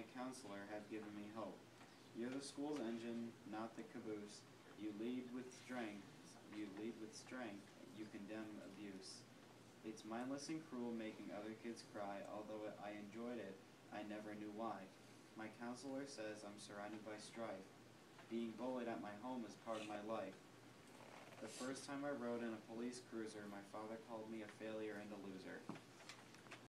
my counselor, have given me hope. You're the school's engine, not the caboose. You lead with strength. You condemn abuse. It's mindless and cruel, making other kids cry. Although I enjoyed it, I never knew why. My counselor says I'm surrounded by strife. Being bullied at my home is part of my life. The first time I rode in a police cruiser, my father called me a failure and a loser.